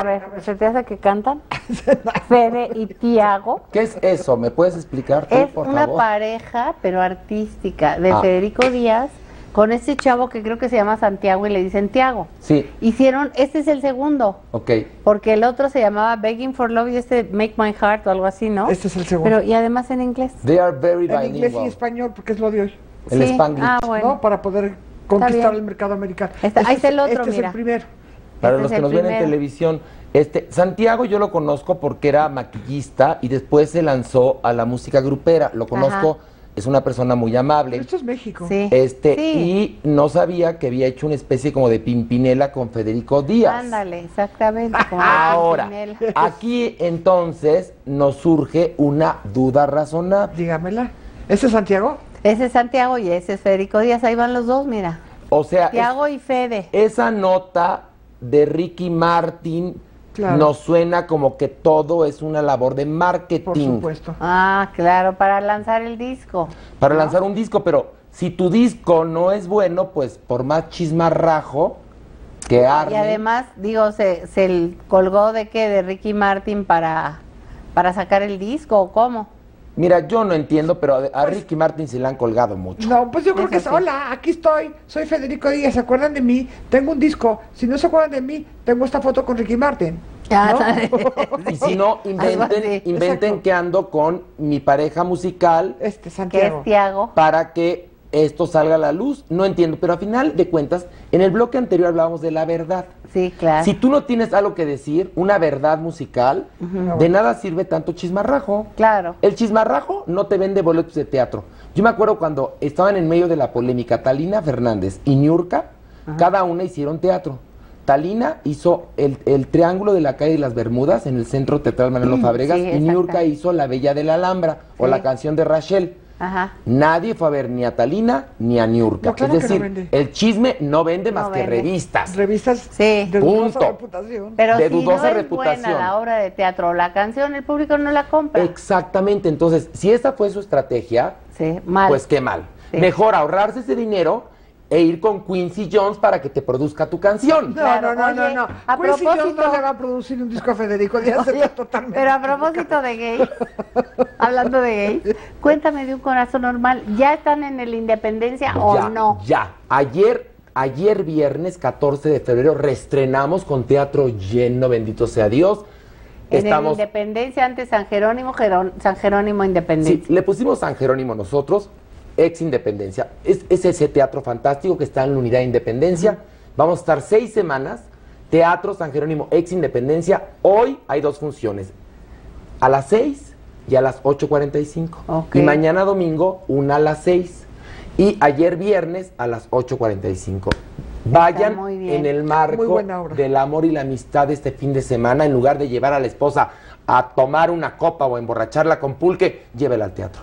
ver, ¿se te hace que cantan? Fede y Tiago. ¿Qué es eso? ¿Me puedes explicar tú, Es por una favor? pareja, pero artística, de Federico Díaz, con este chavo que creo que se llama Santiago y le dicen Tiago. Sí. Hicieron, este es el segundo. Ok. Porque el otro se llamaba Begging for Love y este Make My Heart o algo así, ¿no? Este es el segundo. Pero, y además en inglés. They are very En inglés y bilingual. español, porque es lo de hoy. El Sí. Spanglish. Ah, bueno. ¿No? Para poder conquistar el mercado americano. Ahí está el otro, este mira. es el primero. Para Este los es que el nos ven en primero. televisión, Santiago yo lo conozco porque era maquillista y después se lanzó a la música grupera. Lo conozco, es una persona muy amable. Esto es México. Sí. Y no sabía que había hecho una especie como de Pimpinela con Federico Díaz. Ándale, exactamente. como Ahora, Pimpinela. aquí entonces nos surge una duda razonable. Dígamela. ¿Ese es Santiago? Ese es Santiago y ese es Federico Díaz. Ahí van los dos, mira. O sea, Tiago y Fede. esa nota de Ricky Martin Claro. nos suena como que todo es una labor de Por marketing supuesto. Ah, claro, para lanzar el disco. para lanzar un disco, pero si tu disco no es bueno, pues por más chismarrajo que arme. Y además, digo, se colgó de qué, de Ricky Martin para sacar el disco, ¿o cómo? Mira, yo no entiendo, pero a Ricky Martin se le han colgado mucho. No, pues yo creo que es, Eso sí. hola, aquí estoy, soy Federico Díaz, ¿se acuerdan de mí? Tengo un disco, si no se acuerdan de mí, tengo esta foto con Ricky Martin. Ah, ¿No? Y si no, Algo así. inventen Exacto. que ando con mi pareja musical Que Santiago. es Tiago. para que esto salga a la luz. No entiendo, pero a final de cuentas, en el bloque anterior hablábamos de la verdad. Sí, claro. Si tú no tienes algo que decir, una verdad musical, de nada sirve tanto chismarrajo. Claro. El chismarrajo no te vende boletos de teatro. Yo me acuerdo cuando estaban en medio de la polémica, Talina Fernández y Niurka, cada una hicieron teatro. Talina hizo el Triángulo de la Calle de las Bermudas en el Centro Teatral Manolo Fabregas sí, y Niurka exacto. hizo La Bella de la Alhambra o Sí. la canción de Rachel. Ajá. Nadie fue a ver ni a Talina ni a Niurka. No, claro es que decir, no vende. el chisme no vende más No que vende. revistas. Revistas Sí. de dudosa Punto. reputación. Pero de si no dudosa es reputación. buena la obra de teatro o la canción, el público no la compra. Exactamente. Entonces, si esa fue su estrategia, Sí, mal. pues qué mal. Sí. Mejor ahorrarse ese dinero e ir con Quincy Jones para que te produzca tu canción. No, Claro, no, oye, no. a Quincy Jones propósito- no le va a producir un disco a Federico Díaz, Oye, está totalmente. pero a propósito de gays, hablando de gays, cuéntame de Un Corazón Normal. ¿Ya están en el Independencia o Ya, no? ya. Ayer viernes 14 de febrero reestrenamos con teatro lleno, bendito sea Dios. En el Independencia, antes San Jerónimo, San Jerónimo Sí, Independencia. le pusimos San Jerónimo nosotros, ex Independencia. Es ese teatro fantástico que está en la unidad de Independencia. Vamos a estar 6 semanas. Teatro San Jerónimo, ex Independencia. Hoy hay 2 funciones. A las 6 y a las 8:45. Ok. Y mañana domingo, una a las 6. Y ayer viernes a las 8:45. Vayan muy bien. en el Muy marco buena obra. del amor y la amistad este fin de semana, en lugar de llevar a la esposa a tomar una copa o a emborracharla con pulque, llévela al teatro.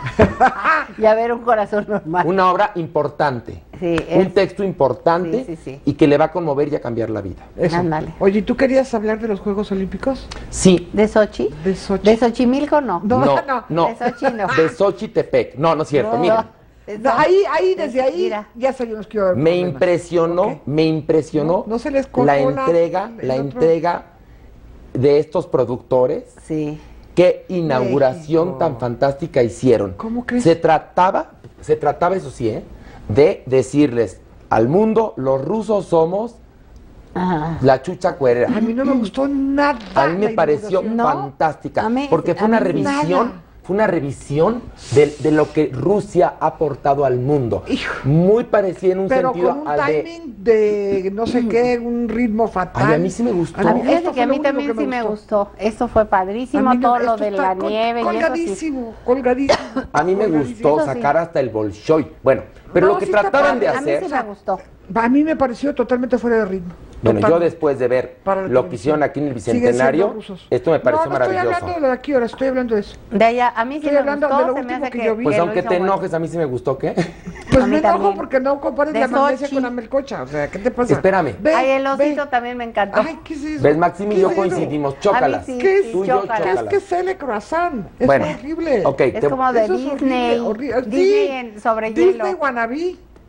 Y a ver Un Corazón Normal. Una obra importante, Sí, un es- texto importante Sí, sí, sí. y que le va a conmover y a cambiar la vida. Eso. Ándale. Oye, ¿tú querías hablar de los Juegos Olímpicos? Sí, ¿De Sochi? De Sochi. ¿De Xochimilco no? no, De Sochi no. de Xochitepec. No, no es cierto, No. mira. No, ahí, desde ahí, Mira. ya sabíamos que iba a haber Me problemas. impresionó, Ok. me impresionó No se les colgó la el entrega de estos productores. Sí. Qué inauguración México. tan fantástica hicieron. ¿Cómo crees? Se trataba, eso sí, de decirles al mundo, los rusos somos Ajá. la chucha cuerera. A mí no me gustó nada. A mí me la pareció inauguración. ¿No? fantástica, A mí- porque fue a una mí revisión, nada. fue una revisión de lo que Rusia ha aportado al mundo. Hijo. Muy parecida en un Pero sentido con un al de... timing de no sé qué, un ritmo fatal. Ay, a mí sí me gustó. A mí Fíjate esto que a fue lo mí único también que sí me gustó. Esto fue padrísimo, A mí no, todo lo esto de está la nieve y eso sí. colgadísimo, colgadísimo. A mí me colgadísimo. gustó Eso sí. sacar hasta el Bolshoi. Bueno, pero No, lo que sí está trataban de padre. A mí hacer... sí me gustó. A mí me pareció totalmente fuera de ritmo. Bueno, yo Totalmente. después de ver Para la lo que televisión. hicieron aquí en el Siguen Bicentenario, siendo rusos. esto me pareció no maravilloso. estoy hablando de aquí ahora, estoy hablando de eso. De allá, a mí sí Estoy me hablando gustó, de lo se me último hace que yo vi. Pues que lo aunque hizo te bueno. enojes, a mí sí me gustó, ¿qué? Pues A mí me enojo también. porque no compares De la magnesia Sochi. con la melcocha. O sea, ¿qué te pasa? Espérame. Ve, Ay, el osito ve. también me encantó. Ay, ¿qué es eso? ¿Ves, Maxim y ¿Qué yo es eso? coincidimos? Chócalas. A mí sí, ¿Qué es? sí, Tú y yo, chócalas. Es chócalas. que es el croissant. Es Bueno, horrible. ok. Es como de Eso es Disney. horrible, horrible. Disney Sí, sobre Disney hielo. wannabe.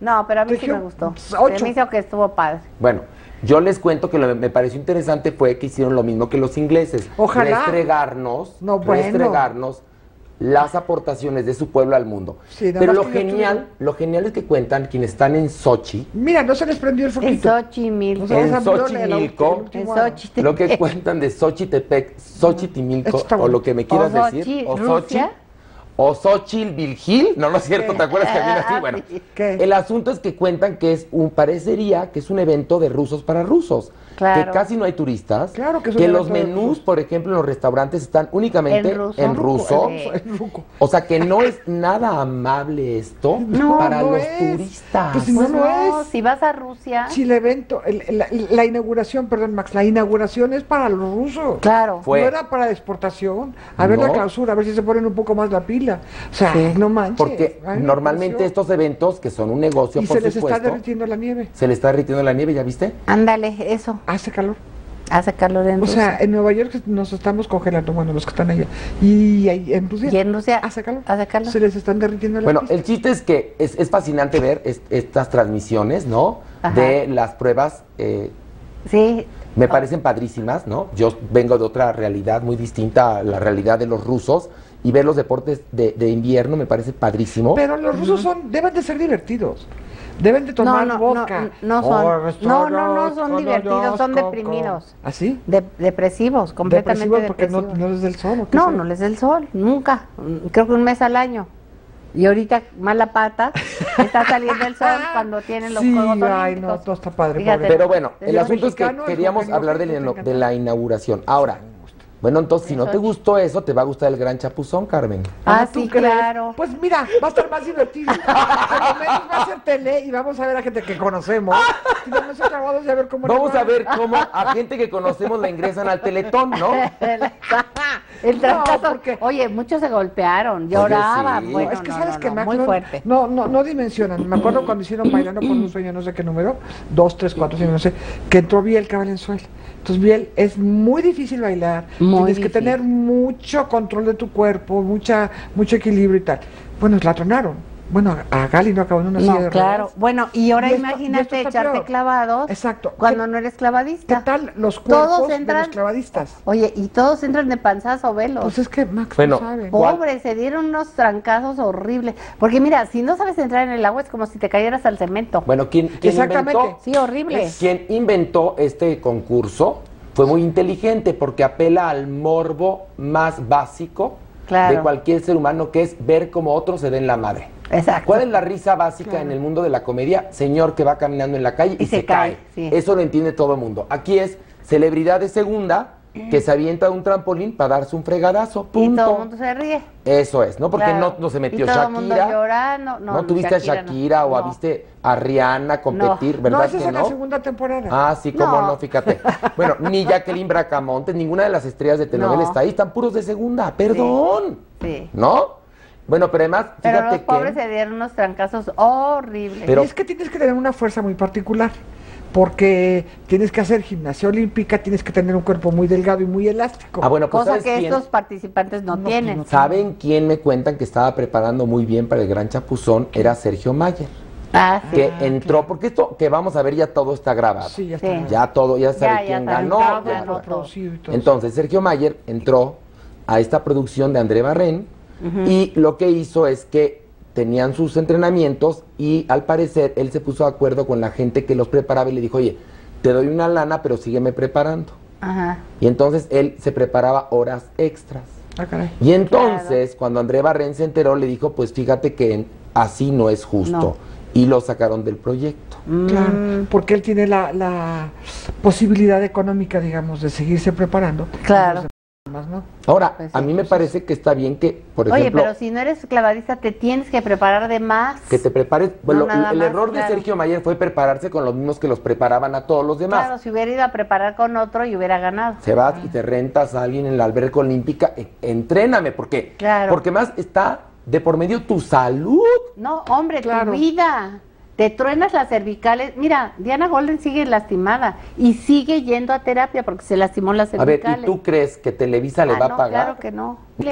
No, pero a mí sí Región, me gustó. 8. Se me hizo que estuvo padre. Bueno, yo les cuento que lo que me pareció interesante fue que hicieron lo mismo que los ingleses. Ojalá. Restregarnos, No, bueno. restregarnos las aportaciones de su pueblo al mundo. Sí, nada Pero más lo que yo genial, lo genial es que cuentan quienes están en Sochi, Mira, no se les prendió el En foquito. Xochimilco. O sea, en esa viola, Xochimilco, el último En año. Xochitepec. lo que cuentan de Xochitepec, Xochitimilco, Está o bueno. lo que me quieras O decir, Xochi, o Rusia. Xochitl, o Xochitl Virgil, no, no es cierto, ¿te acuerdas que había así? Bueno, Sí. ¿Qué? el asunto es que cuentan que parecería que es un evento de rusos para rusos, Claro. que casi no hay turistas, Claro que es un que los evento de menús, rusos. por ejemplo, en los restaurantes están únicamente En ruso. en ruso. Sí. El ruco. O sea que no es nada amable esto No, para no los es. turistas. Pues si Pues no lo es. si vas a Rusia, Si el evento, la inauguración, perdón, Max, la inauguración es para los rusos. claro. Fue. No era para exportación. A ver No. la clausura, a ver si se ponen un poco más la pila. O sea, Sí. no manches. Porque Ay, me normalmente pareció. estos eventos, que son un negocio, Y por se les está supuesto, derritiendo la nieve. se le está derritiendo la nieve, ¿ya viste? Ándale, eso. Hace calor. Hace calor en O Rusia. sea, en Nueva York nos estamos congelando, bueno, los que están allá. Y ahí en Rusia. Y en Rusia hace calor. hace calor. Se les están derritiendo las Bueno, pistas. el chiste es que es fascinante ver estas transmisiones, ¿no? Ajá. De las pruebas, Sí. me parecen padrísimas, ¿no? Yo vengo de otra realidad muy distinta a la realidad de los rusos y ver los deportes de invierno me parece padrísimo. Pero los rusos deben de ser divertidos. Deben de tomar vodka. No son. No son divertidos, son deprimidos. ¿Así? Depresivos, completamente Depresivos porque depresivos. no les da el sol. ¿o qué No, será? no les da el sol, nunca. Creo que un mes al año. Y ahorita, mala pata, está saliendo el sol cuando tienen los Sí, Juegos ay, Olímpicos. no está padre, Fíjate. pobre. Pero bueno, el Los asunto es que mexicanos, queríamos los hablar mexicanos, de la inauguración. Ahora, bueno, entonces si no te gustó eso, te va a gustar el Gran Chapuzón, Carmen. Ah, ¿tú sí, crees? claro. Pues mira, va a estar más divertido. Por lo menos va a ser tele y vamos a ver a gente que conocemos. Y vamos a acabar de ver cómo les Vamos va. a ver cómo a gente que conocemos la ingresan al Teletón, ¿no? El trancazo. porque- Oye, muchos se golpearon, lloraban. sí. Bueno, Es que no, sabes no, que no, Max, muy no, fuerte. no dimensionan. Me acuerdo cuando hicieron Bailando con un Sueño, no sé qué número, 2, 3, 4, 5, no sé, que entró Bielka Valenzuela. Entonces, Biel, es muy difícil bailar. Muy Tienes que difícil. tener mucho control de tu cuerpo, mucho equilibrio y tal. Bueno, la tronaron. Bueno, a Gali no acabó en una silla No, de claro. ruedas. Bueno, y ahora Y esto imagínate está echarte peor. clavados Exacto. cuando ¿Qué- no eres ¿Qué clavadista. tal los Todos cuerpos de entran- los clavadistas? Oye, y todos entran de panzazo, velos. Pues es que Max Bueno, no sabe. Pobres, se dieron unos trancazos horribles. Porque mira, si no sabes entrar en el agua es como si te cayeras al cemento. Bueno, ¿quién Exactamente. inventó? Sí, horrible. Quien inventó este concurso fue muy inteligente porque apela al morbo más básico Claro. de cualquier ser humano, que es ver cómo otros se den la madre. Exacto. ¿Cuál es la risa básica en el mundo de la comedia? Señor que va caminando en la calle y, Y se cae, sí. Eso lo entiende todo el mundo. Aquí es celebridad de segunda que se avienta de un trampolín para darse un fregadazo. Y Punto. todo el mundo se ríe. Eso es, ¿no? Porque Claro. no se metió Y todo el mundo Shakira. llorando. No, tuviste a Shakira o no. viste a Rihanna competir, No, ¿verdad esa es que en la no? segunda temporada. Ah, sí, cómo No. no, fíjate. Bueno, ni Jacqueline Bracamontes, ninguna de las estrellas de telenovela No. está ahí, están puros de segunda, perdón. Sí. ¿No? Bueno, pero además, Pero fíjate los pobres que... se dieron unos trancazos horribles. Pero- Y es que tienes que tener una fuerza muy particular, porque tienes que hacer gimnasia olímpica, tienes que tener un cuerpo muy delgado y muy elástico. Ah, bueno, pues Cosa ¿sabes que quién? estos participantes no tienen. ¿Saben quién me cuentan que estaba preparando muy bien para el Gran Chapuzón? Era Sergio Mayer, Ah, sí. que entró, porque esto que vamos a ver ya todo está grabado. Sí, ya Sí. está. Ya todo, ya sabe Ya quién está ganó. grabado, ya ya todo. no. Producido y todo. Entonces, Sergio Mayer entró a esta producción de André Barrén y lo que hizo es que tenían sus entrenamientos y al parecer él se puso de acuerdo con la gente que los preparaba y le dijo, oye, te doy una lana, pero sígueme preparando. Ajá. Y entonces él se preparaba horas extras. Ah, caray. Y entonces, cuando André Barrén se enteró, le dijo, pues fíjate que así no es justo. No. Y lo sacaron del proyecto. Claro, porque él tiene la posibilidad económica, digamos, de seguirse preparando. Claro. Los demás, ¿no? Ahora, Pues a sí, mí me parece que está bien que, por Oye, ejemplo... pero si no eres clavadista, te tienes que preparar de más. Que te prepares. Bueno, nada el más, error claro. de Sergio Mayer fue prepararse con los mismos que los preparaban a todos los demás. Claro, si hubiera ido a preparar con otro y hubiera ganado. Se vas y te rentas a alguien en la alberca olímpica, entréname, ¿por qué? Claro. Porque más está de por medio tu salud. No, hombre, Claro. tu vida. Te truenas las cervicales. Mira, Diana Golden sigue lastimada y sigue yendo a terapia porque se lastimó las A ver, cervicales. ¿y tú crees que Televisa le va a no, pagar? claro que no. Un crit,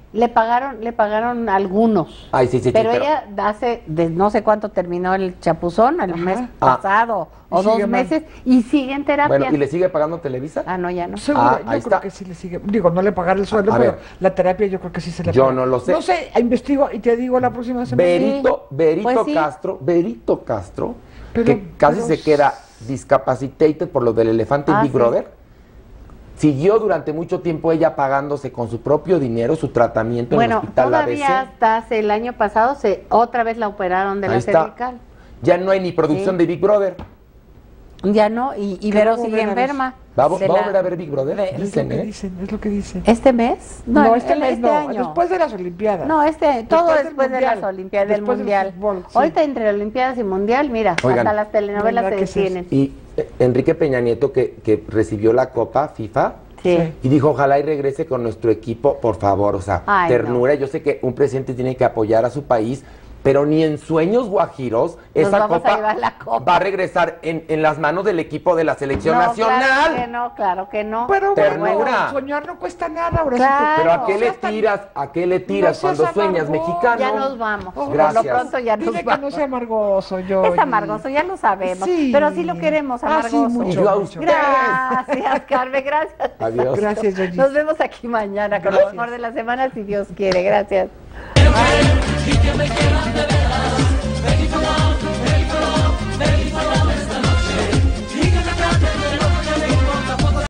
le pagaron algunos. Ay, sí, sí, pero sí, ella hace de no sé cuánto terminó el chapuzón, el mes pasado o Y sigue 2 mal. meses y sigue en terapia. Bueno, ¿y le sigue pagando Televisa? Ah, no, ya no. Seguro, Ah, yo ahí creo está. que sí le sigue. Digo, no le pagaré el sueldo, A pero ver. la terapia yo creo que sí se le Yo paga. no lo sé. No sé, investigo y te digo la próxima semana. Berito Pues sí. Berito Castro, Pero- que casi pero- se queda discapacitated por lo del elefante en Ah, Big sí. Brother, siguió durante mucho tiempo ella pagándose con su propio dinero su tratamiento en el Bueno, hospital todavía ABC. hasta hace el año pasado otra vez la operaron de Ahí la está. cervical. Ya no hay ni producción Sí. de Big Brother. Ya no, y Que Vero no sigue volver a ver. enferma. ¿Va a De volver la- a ver Big Brother? de- Es lo Dicen, que ¿eh? dicen, es lo que dicen. ¿Este mes? No, este mes este no, año. después de las Olimpiadas. No, todo Después del después de Mundial. las Olimpiadas, del Después del Mundial. fútbol, sí. Ahorita entre Olimpiadas y Mundial, mira, Oigan. hasta las telenovelas ¿Verdad se que sí? detienen. Y Enrique Peña Nieto, que recibió la Copa FIFA, Sí. y dijo, ojalá y regrese con nuestro equipo, por favor. O sea, Ay, ternura. Yo sé que un presidente tiene que apoyar a su país, pero ni en sueños guajiros esa vamos a copa llevar la copa. va a regresar en las manos del equipo de la selección No, nacional. claro que no. Pero Ternura. bueno, soñar no cuesta nada, ahora Claro. sí. Pero ¿a qué le seas tan- tiras? ¿A qué le tiras No seas cuando sueñas, amargón. mexicano? Ya nos vamos. Oh, Por gracias. lo pronto ya nos Dile que vamos. no sea amargoso, yo. Es amargoso, ya lo sabemos. Sí. Pero sí lo queremos, Ah, sí, amargoso. mucho, Y yo a mucho. usted. Gracias, Carmen, gracias. Adiós. Gracias, Yoyi. Nos vemos aquí mañana con lo Gracias. mejor de la semana, si Dios quiere. Gracias. Y que me quieran de ver.